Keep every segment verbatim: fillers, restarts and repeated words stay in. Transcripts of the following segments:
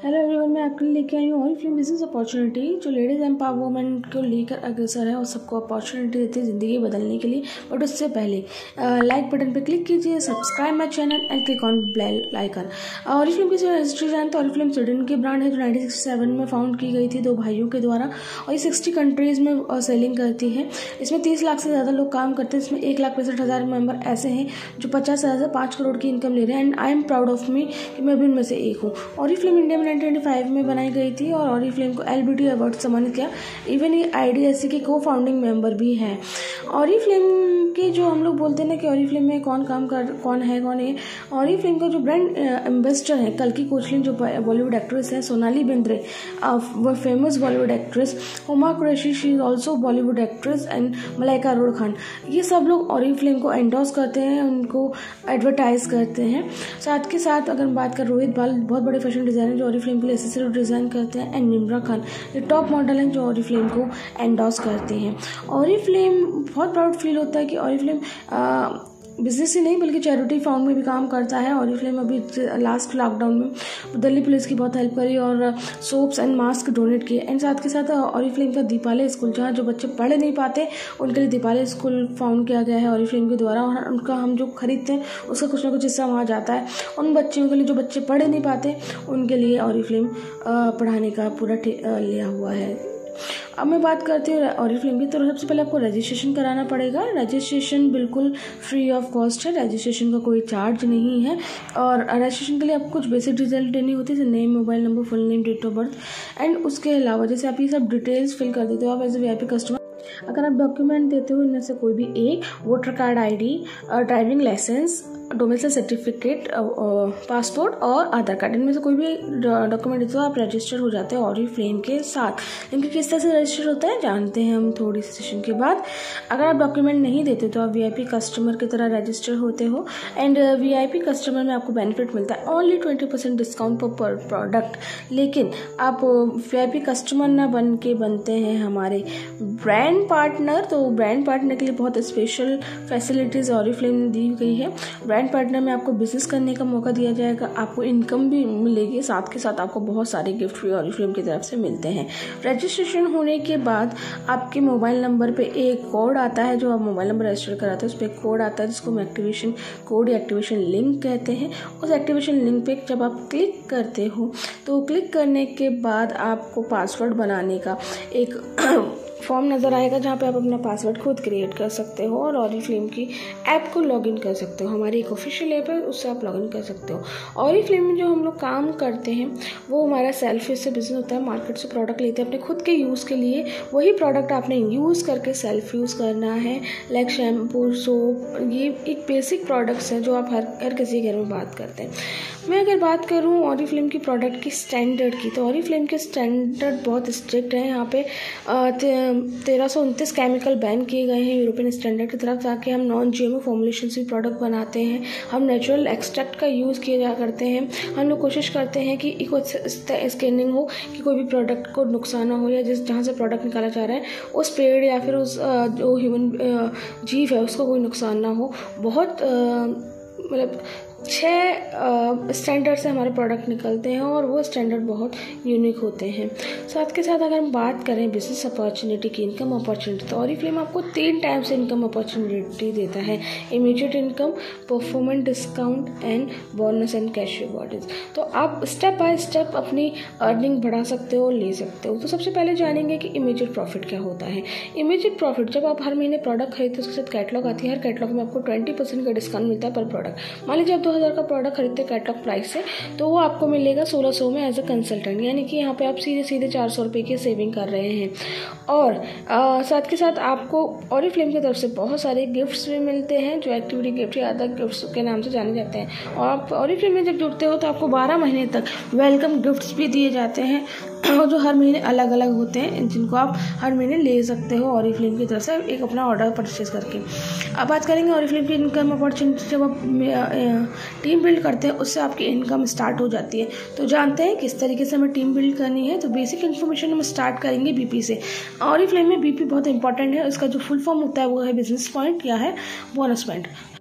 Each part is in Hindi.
हेलो एवरीवन, मैं आपके लिए लेके आई हूँ ऑरिफ्लेम बिजनेस अपॉर्चुनिटी जो लेडीज़ एम्पावरमेंट को लेकर अग्रसर है और सबको अपॉर्चुनिटी देती है ज़िंदगी बदलने के लिए। बट उससे पहले लाइक बटन पर क्लिक कीजिए, subscribe my channel and click on bell icon. Oriflame की हिस्ट्री जान तो ऑरिफ्लेम स्वीडन की ब्रांड है जो नाइनटीन सिक्सटी सेवन में फाउंड की गई थी दो भाइयों के द्वारा, और ये सिक्सटी कंट्रीज़ में सेलिंग करती है। इसमें तीस लाख से ज़्यादा लोग काम करते हैं। इसमें एक लाख पैंसठ हज़ार मेंबर ऐसे हैं जो पचास हज़ार से पाँच करोड़ की इनकम ले रहे हैं, and I am proud of me कि मैं भी उनमें से एक हूँ। ऑरिफ्लेम इंडिया में नाइनटीन नाइंटी फाइव में बनाई गई थी और ऑरिफ्लेम को एल बी टी अवार्ड सम्मानित किया। इवन ये आई डी एस सी के को फाउंडिंग मेंबर भी हैं। ऑरिफ्लेम के जो हम लोग बोलते हैं ना कि ऑरिफ्लेम में कौन काम कर कौन है कौन है ऑरिफ्लेम का जो ब्रांड एम्बेसडर है कल्की कोचलिन जो बॉलीवुड एक्ट्रेस है, सोनाली बेंद्रे वो famous Bollywood actress, Huma Qureshi she is also Bollywood actress, and Malaika Arora Khan, ये सब लोग ऑरिफ्लेम को एंडोर्स करते हैं, उनको एडवर्टाइज करते हैं। साथ के साथ अगर बात करें रोहित बाल बहुत बड़े फैशन डिजाइनर जो ऑरिफ्लेम के लिए एसेसरी डिज़ाइन करते हैं, एंड निम्रा खान ये टॉप मॉडल हैं जो ऑरिफ्लेम को एंडोर्स करते हैं। ऑरिफ्लेम बहुत प्राउड फील होता है कि ऑरिफ्लेम बिजनेस ही नहीं बल्कि चैरिटी फाउंड में भी काम करता है। ऑरिफ्लेम अभी लास्ट लॉकडाउन में दिल्ली पुलिस की बहुत हेल्प करी और सोप्स एंड मास्क डोनेट किए। एंड साथ के साथ ऑरिफ्लेम का दीपाले स्कूल जहाँ जो बच्चे पढ़ नहीं पाते उनके लिए दीपाले स्कूल फाउंड किया गया है ऑरिफ्लेम के द्वारा, और उनका हम जो खरीदते हैं उसका कुछ ना कुछ हिस्सा वहाँ जाता है उन बच्चों के लिए जो बच्चे पढ़ नहीं पाते उनके लिए ऑरिफ्लेम पढ़ाने का पूरा लिया हुआ है। अब मैं बात करती हूँ ऑरिफ्लेम की, तो सबसे पहले आपको रजिस्ट्रेशन कराना पड़ेगा। रजिस्ट्रेशन बिल्कुल फ्री ऑफ कॉस्ट है, रजिस्ट्रेशन का कोई चार्ज नहीं है, और रजिस्ट्रेशन के लिए आपको कुछ बेसिक डिटेल देनी होती है जैसे name, mobile number, full name, date of birth, and उसके अलावा जैसे आप ये सब डिटेल्स फिल कर देते हो आप as a V I P customer. अगर आप डॉक्यूमेंट देते हो इनमें से कोई भी एक voter card, I D, driving licence, domicile certificate, passport और आधार कार्ड, इनमें से कोई भी डॉक्यूमेंट देते हो आप रजिस्टर हो जाते हैं ऑरिफ्लेम के साथ। इनके किस तरह से रजिस्टर होता है जानते हैं हम थोड़ी सी सेशन के बाद। अगर आप डॉक्यूमेंट नहीं देते तो आप वीआईपी कस्टमर की तरह रजिस्टर होते हो, एंड वीआईपी कस्टमर में आपको बेनिफिट मिलता है ओनली ट्वेंटी परसेंट डिस्काउंट पर प्रोडक्ट। लेकिन आप वीआईपी कस्टमर ना बन के बनते हैं हमारे ब्रांड पार्टनर, तो ब्रांड पार्टनर के लिए बहुत स्पेशल फैसिलिटीज़ ऑरिफ्लेम ने दी गई है। ब्रांड पार्टनर में आपको बिजनेस करने का मौका दिया जाएगा, आपको इनकम भी मिलेगी, साथ के साथ आपको बहुत सारे गिफ्ट भी ऑरिफ्लेम की तरफ से मिलते हैं। रजिस्ट्रेशन होने के बाद आपके मोबाइल नंबर पे एक कोड आता है, जो आप मोबाइल नंबर रजिस्टर कराते हैं उस पर एक कोड आता है जिसको हम एक्टिवेशन कोड या एक्टिवेशन लिंक कहते हैं। उस एक्टिवेशन लिंक पे जब आप क्लिक करते हो तो क्लिक करने के बाद आपको पासवर्ड बनाने का एक फॉर्म नज़र आएगा जहाँ पे आप अपना पासवर्ड खुद क्रिएट कर सकते हो और ऑरिफ्लेम की ऐप को लॉगिन कर सकते हो। हमारी एक ऑफिशियल ऐप है, उससे आप लॉगिन कर सकते हो। ऑरिफ्लेम में जो हम लोग काम करते हैं वो हमारा सेल्फ से बिजनेस होता है। मार्केट से प्रोडक्ट लेते हैं अपने खुद के यूज़ के लिए, वही प्रोडक्ट आपने यूज़ करके सेल्फ यूज़ करना है। लाइक शैम्पू, सोप, ये एक बेसिक प्रोडक्ट्स हैं जो आप हर हर किसी घर में बात करते हैं। मैं अगर बात करूँ ऑरिफ्लेम की प्रोडक्ट की स्टैंडर्ड की, तो ऑरिफ्लेम के स्टैंडर्ड बहुत स्ट्रिक्ट हैं। यहाँ पे तेरह सौ उनतीस केमिकल बैन किए गए हैं यूरोपियन स्टैंडर्ड की तरफ, ताकि हम नॉन जीएमओ फॉर्मुलेशन से प्रोडक्ट बनाते हैं। हम नेचुरल एक्सट्रैक्ट का यूज़ किया जा करते हैं। हम लोग कोशिश करते हैं कि इको स्कैनिंग हो कि कोई भी प्रोडक्ट को नुकसान ना हो, या जिस जहाँ से प्रोडक्ट निकाला जा रहा है उस पेड़ या फिर उस जो ह्यूमन जीव है उसको कोई नुकसान ना हो। बहुत मतलब छः स्टैंडर्ड से हमारे प्रोडक्ट निकलते हैं और वो स्टैंडर्ड बहुत यूनिक होते हैं। साथ के साथ अगर हम बात करें बिजनेस अपॉर्चुनिटी की, इनकम अपॉर्चुनिटी, तो ऑरिफ्लेम आपको तीन टाइप से इनकम अपॉर्चुनिटी देता है: immediate income, performance discount, and bonus and cash rewards. तो आप स्टेप बाय स्टेप अपनी अर्निंग बढ़ा सकते हो, ले सकते हो। तो सबसे पहले जानेंगे कि इमीडिएट प्रॉफिट क्या होता है। इमीडिएट प्रॉफिट, जब आप हर महीने प्रोडक्ट खरीदते हो उसके साथ कैटलॉग आती है, हर कैटलॉग में आपको ट्वेंटी परसेंट का डिस्काउंट मिलता है पर प्रोडक्ट। मान लीजिए आप दो हज़ार का प्रोडक्ट खरीदते हैं कैटलॉग प्राइस से, तो वो आपको मिलेगा सोलह सौ में एज अ कंसल्टेंट, यानी कि यहाँ पे आप सीधे सीधे चार सौ रुपये की सेविंग कर रहे हैं। और आ, साथ के साथ आपको ऑरिफ्लेम की तरफ से बहुत सारे गिफ्ट्स भी मिलते हैं जो एक्टिविटी गिफ्ट या अदर गिफ्ट्स के नाम से जाने जाते हैं। और आप ऑरिफ्लेम में जब जुड़ते हो तो आपको बारह महीने तक वेलकम गिफ्ट्स भी दिए जाते हैं जो हर महीने अलग अलग होते हैं, जिनको आप हर महीने ले सकते हो ऑरिफ्लेम की तरफ से एक अपना ऑर्डर परचेज करके। अब बात करेंगे ऑरिफ्लेम की इनकम अपॉर्चुनिटी। जब आप टीम बिल्ड करते हैं उससे आपकी इनकम स्टार्ट हो जाती है। तो जानते हैं किस तरीके से हमें टीम बिल्ड करनी है। तो बेसिक इन्फॉर्मेशन हम स्टार्ट करेंगे बीपी से। ऑरिफ्लेम में बीपी बहुत इंपॉर्टेंट है, इसका जो फुल फॉर्म होता है वो है बिजनेस पॉइंट या है बोनस पॉइंट।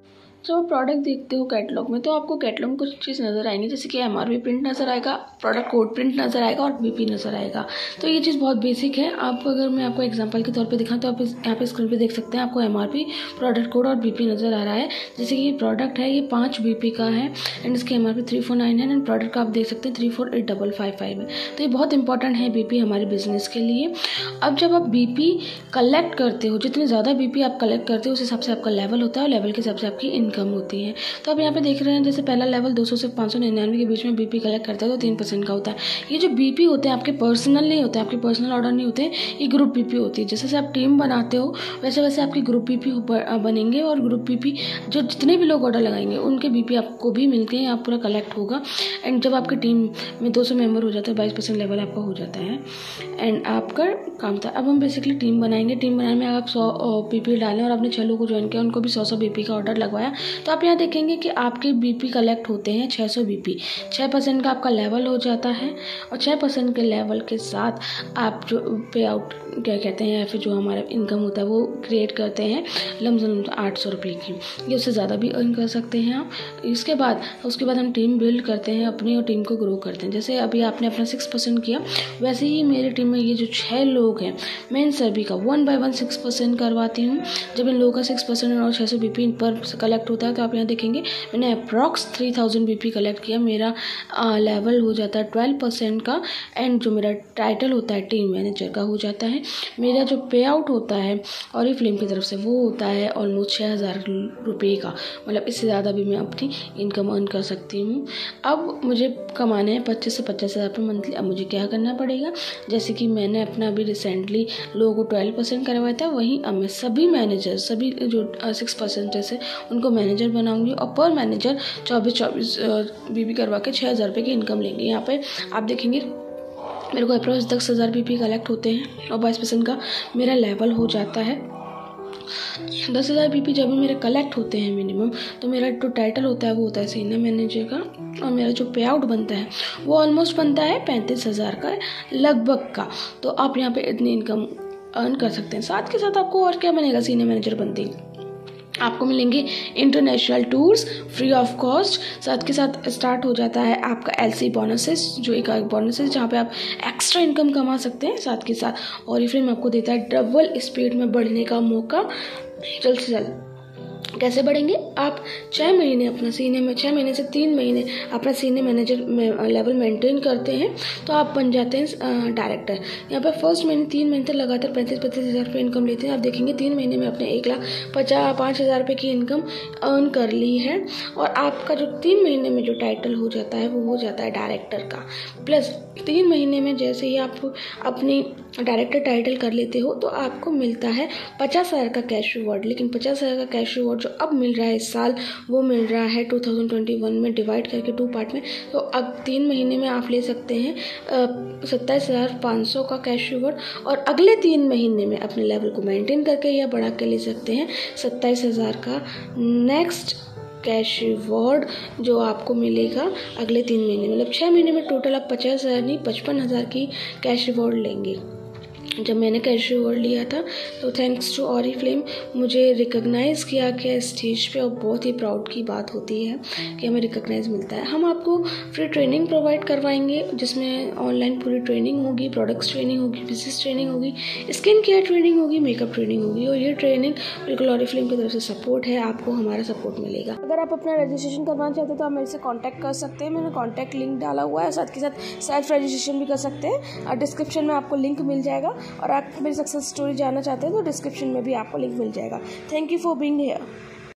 जब आप प्रोडक्ट देखते हो कैटलॉग में तो आपको कैटलॉग में कुछ चीज़ नज़र आएंगी, जैसे कि एम आर पी प्रिंट नज़र आएगा, प्रोडक्ट कोड प्रिंट नज़र आएगा और बी पी नज़र आएगा। तो ये चीज़ बहुत बेसिक है। आप अगर मैं आपको एग्जांपल के तौर पे दिखाऊं तो आप यहाँ पे स्क्रीन पे देख सकते हैं, आपको M R P, product code और बी पी नज़र आ रहा है। जैसे कि ये प्रोडक्ट है, ये पाँच बी पी का है एंड इसके M R P three four nine है एंड प्रोडक्ट का आप देख सकते हैं three four eight double five five है। तो ये बहुत इंपॉर्टेंट है बी पी हमारे बिजनेस के लिए। अब जब आप बी पी कलेक्ट करते हो, जितने ज़्यादा बी पी आप कलेक्ट करते हो उस हिसाब से आपका लेवल होता है और लेवल के हिसाब से आपकी इनकम होती है। तो आप यहाँ पे देख रहे हैं, जैसे पहला लेवल दो सौ से पाँच सौ निन्यानवे के बीच में बीपी कलेक्ट करता है तो तीन परसेंट का होता है। ये जो बीपी होते हैं आपके पर्सनल नहीं होते हैं, आपके पर्सनल ऑर्डर नहीं होते हैं, ये ग्रुप बीपी होती है। जैसे जैसे आप टीम बनाते हो वैसे वैसे आपकी ग्रुप बीपी बनेंगे और ग्रुप बीपी जो जितने भी लोग ऑर्डर लगाएंगे उनके बीपी आपको भी मिलके यहाँ पूरा कलेक्ट होगा। एंड जब आपकी टीम में दो सौ मेंबर हो जाते हैं, बाईस परसेंट लेवल आपका हो जाता है एंड आपका काम था। अब हम बेसिकली टीम बनाएंगे। टीम बनाने में आप सौ बीपी डालें और आपने छः लोगों को ज्वाइन किया, उनको भी सौ सौ बीपी का ऑर्डर लगवाया, तो आप यहाँ देखेंगे कि आपके बीपी कलेक्ट होते हैं छः सौ बीपी। छः परसेंट का आपका लेवल हो जाता है और छः परसेंट के लेवल के साथ आप जो पे आउट क्या कहते हैं या फिर जो हमारा इनकम होता है वो क्रिएट करते हैं लमसम आठ सौ रुपये की, ये उससे ज़्यादा भी अर्न कर सकते हैं आप। इसके बाद उसके बाद हम टीम बिल्ड करते हैं अपनी और टीम को ग्रो करते हैं। जैसे अभी आपने अपना सिक्स परसेंट किया, वैसे ही मेरी टीम में ये जो छः लोग हैं मैं इन सभी का one by one six percent करवाती हूँ। जब इन लोगों का सिक्स परसेंट और छः सौ बी पी पर कलेक्ट होता है तो आप यहाँ देखेंगे मैंने approx three thousand B P collect किया, मेरा लेवल हो जाता है ट्वेल्व परसेंट का एंड जो मेरा टाइटल होता है टीम मैनेजर का हो जाता है। मेरा जो पे आउट होता है और ये फिल्म की तरफ से वो होता है ऑलमोस्ट छः हज़ार रुपये का, मतलब इससे ज़्यादा भी मैं अपनी इनकम अर्न कर सकती हूँ। अब मुझे कमाने हैं पच्चीस से पचास हज़ार रुपये मंथली। अब मुझे क्या करना पड़ेगा, जैसे कि मैंने अपना अभी रिसेंटली लोगों को ट्वेल्व परसेंट करवाया था, वहीं अब मैं सभी मैनेजर सभी जो सिक्स परसेंट जैसे उनको मैनेजर बनाऊंगी और पर मैनेजर चौबीस चौबीस बीपी करवा के छः हज़ार रुपये की इनकम लेंगे। यहाँ पे आप देखेंगे मेरे को अप्रोक्स दस हज़ार बीपी कलेक्ट होते हैं और बाईस परसेंट का मेरा लेवल हो जाता है। दस हज़ार बीपी जब भी मेरे कलेक्ट होते हैं मिनिमम, तो मेरा जो टाइटल होता है वो होता है सीनियर मैनेजर का और मेरा जो पे आउट बनता है वो ऑलमोस्ट बनता है पैंतीस हज़ार का लगभग का। तो आप यहाँ पे इतनी इनकम अर्न कर सकते हैं। साथ के साथ आपको और क्या बनेगा, सीनियर मैनेजर बनते ही आपको मिलेंगे international tours free of cost. साथ के साथ स्टार्ट हो जाता है आपका एलसी बोनसेस, जो एक बोनसेस जहाँ पे आप एक्स्ट्रा इनकम कमा सकते हैं। साथ के साथ ऑरिफ्लेम आपको देता है डबल स्पीड में बढ़ने का मौका जल्द से जल्द। कैसे बढ़ेंगे, आप छः महीने अपना सीनियर में छः महीने से तीन महीने अपना सीनियर मैनेजर में लेवल मेंटेन करते हैं तो आप बन जाते हैं डायरेक्टर। यहाँ पे फर्स्ट महीने तीन महीने तक लगातार पैंतीस पैंतीस हज़ार रुपये इनकम लेते हैं। आप देखेंगे तीन महीने में अपने एक लाख पचास पाँच हज़ार रुपये की इनकम अर्न कर ली है और आपका जो तीन महीने में जो टाइटल हो जाता है वो हो जाता है डायरेक्टर का। प्लस तीन महीने में जैसे ही आप अपनी डायरेक्टर टाइटल कर लेते हो तो आपको मिलता है पचास हज़ार का कैश रिवॉर्ड। लेकिन पचास हज़ार का कैश रिवॉर्ड जो अब मिल रहा है इस साल वो मिल रहा है टू थाउजेंड ट्वेंटी वन में डिवाइड करके टू पार्ट में। तो अब तीन महीने में आप ले सकते हैं सत्ताईस हज़ार पाँच सौ का कैश रिवॉर्ड और अगले तीन महीने में अपने लेवल को मेंटेन करके या बढ़ा के ले सकते हैं सत्ताईस हज़ार का नेक्स्ट कैश रिवॉर्ड जो आपको मिलेगा अगले तीन महीने। मतलब छः महीने में टोटल आप पचास हज़ार नहीं पचपन हज़ार की कैश रिवॉर्ड लेंगे। जब मैंने कैश रिवॉर्ड लिया था तो थैंक्स टू ऑरिफ्लेम मुझे रिकॉग्नाइज़ किया गया स्टेज पे और बहुत ही प्राउड की बात होती है कि हमें रिकॉग्नाइज़ मिलता है। हम आपको फ्री ट्रेनिंग प्रोवाइड करवाएंगे जिसमें ऑनलाइन पूरी ट्रेनिंग होगी, प्रोडक्ट्स ट्रेनिंग होगी, बिजनेस ट्रेनिंग होगी, स्किन केयर ट्रेनिंग होगी, मेकअप ट्रेनिंग होगी और ये ट्रेनिंग बिल्कुल ऑरिफ्लेम की तरफ से सपोर्ट है, आपको हमारा सपोर्ट मिलेगा। अगर आप अपना रजिस्ट्रेशन करवाना चाहते हैं तो आप मेरे से कॉन्टैक्ट कर सकते हैं, मैंने कॉन्टैक्ट लिंक डाला हुआ है। साथ के साथ सेल्फ रजिस्ट्रेशन भी कर सकते हैं और डिस्क्रिप्शन में आपको लिंक मिल जाएगा और आप मेरी सक्सेस स्टोरी जानना चाहते हैं तो डिस्क्रिप्शन में भी आपको लिंक मिल जाएगा। Thank you for being here.